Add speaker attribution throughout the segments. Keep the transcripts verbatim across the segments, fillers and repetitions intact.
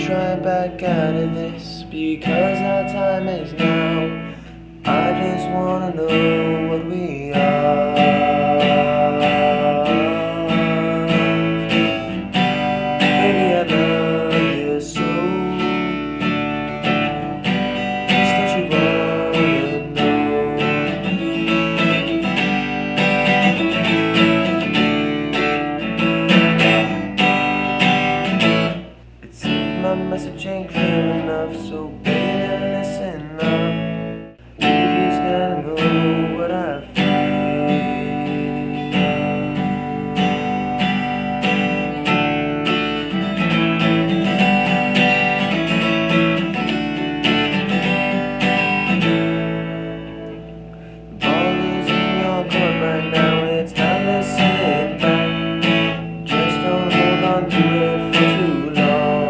Speaker 1: try back out of this because our time is now. I just wanna know what we are. Baby, I love you so. Just that you wanna know. It seems my message ain't clear enough, so baby, listen up. Baby's gotta know what I feel. The ball is in your court right now. It's time to sit back. Just don't hold on to it for too long.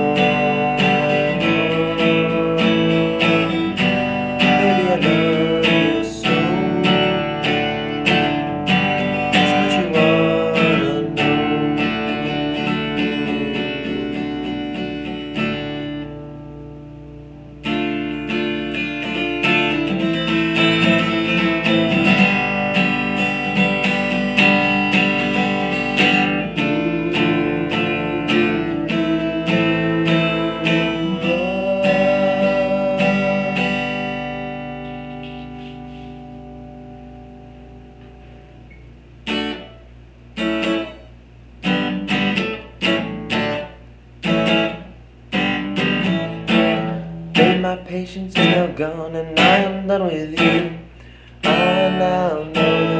Speaker 1: Baby, I love you so. It's what you wanna know. My patience is now gone and I am done with you. I now know